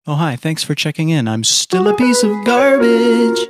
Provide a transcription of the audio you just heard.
Oh, hi, thanks for checking in. I'm still a piece of garbage.